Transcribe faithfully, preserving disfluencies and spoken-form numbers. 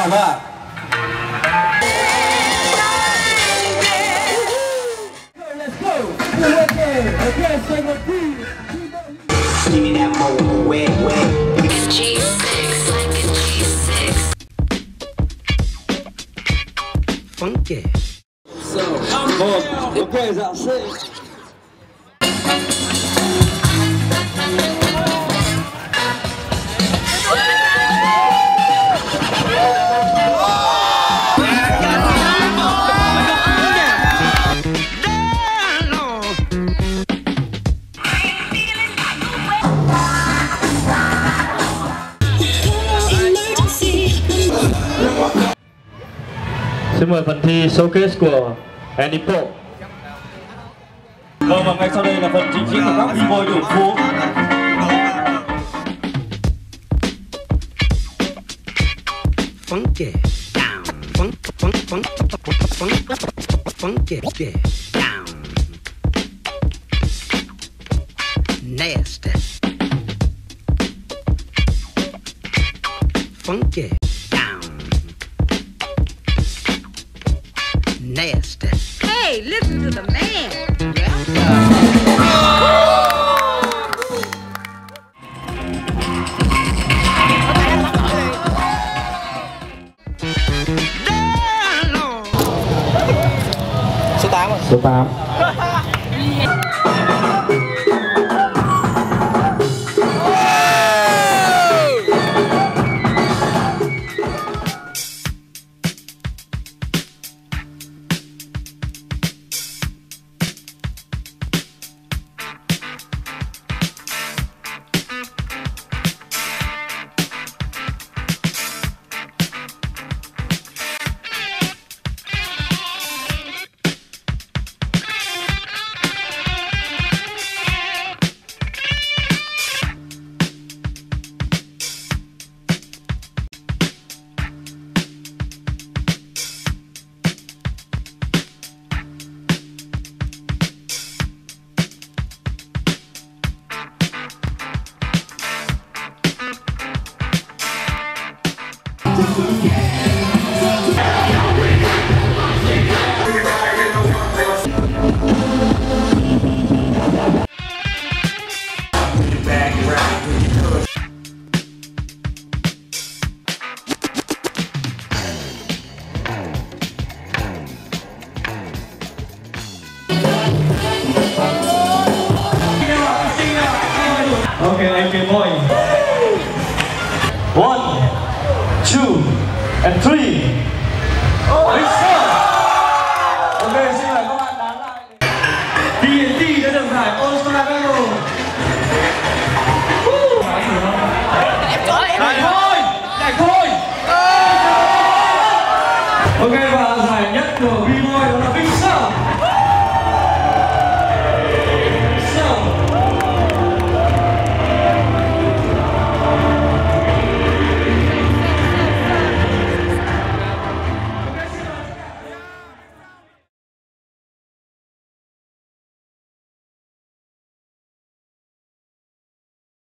vâng. Let's go. Okay, okay, SaiGon team. Give me that more wet, wet. It's G six, like a G six. Funky. So, một, okay, dạ sẽ. Xin mời phần thi showcase của Edipo. Vâng, và ngay sau đây là phần trình diễn của các B-boy đường phố. Funky down, funk, funk, funk, funk, funk, funky down, nasty, funky down, nasty. Hey, listen to the man. Số tám ạ. Số tám. Okay, anh BBoy. One, two, and three.